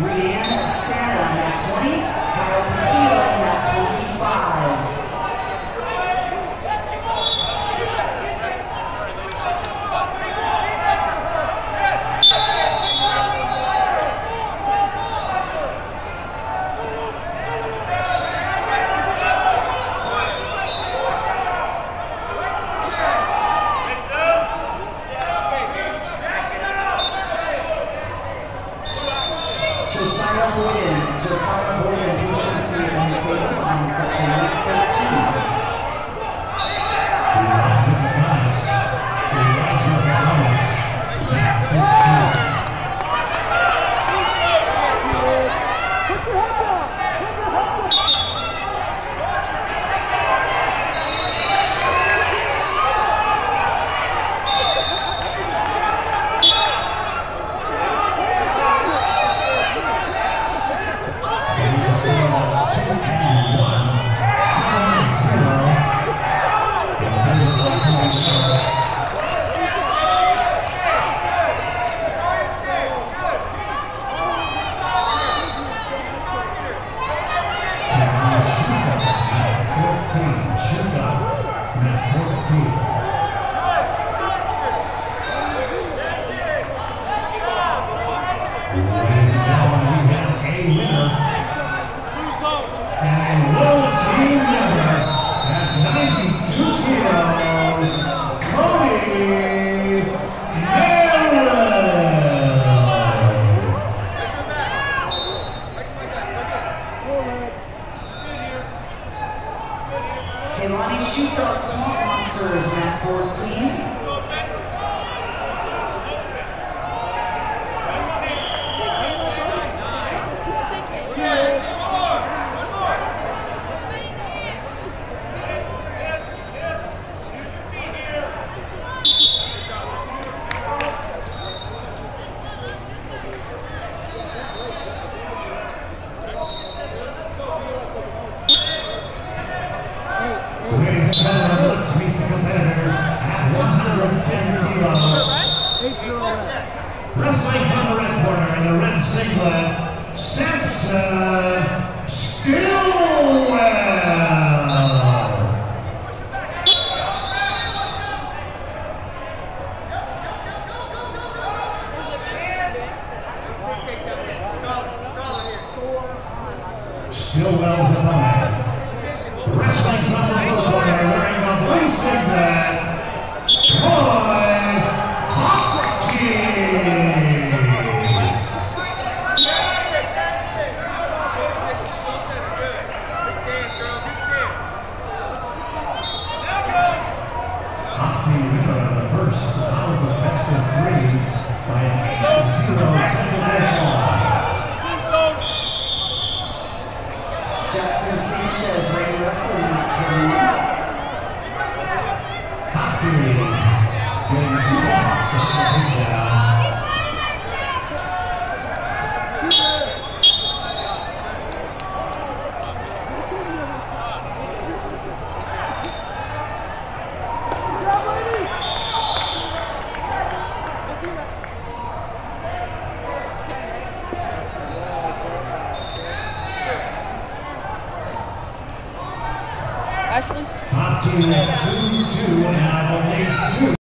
Brianne Santa, mat 20. Kyle Petito, mat 25. Josiah Boyden, please come see you on the table on section 13. Kaylani Shufelt, Swamp Monsters, mat 14. Let's meet the competitors at 110 kilos. Wrestling from the red corner in the red singlet, Samson Stillwell. Stillwell's opponent. Wrestling from the blue corner, wearing the blue singlet, Troy Hopkins. Hopkins winner of the first out of the best of 3 by an 8-0 technical fall. Jackson Sanchez, Ray Wrestling, mat 21. Ashley? Hopkins 2-2, and I believe 2.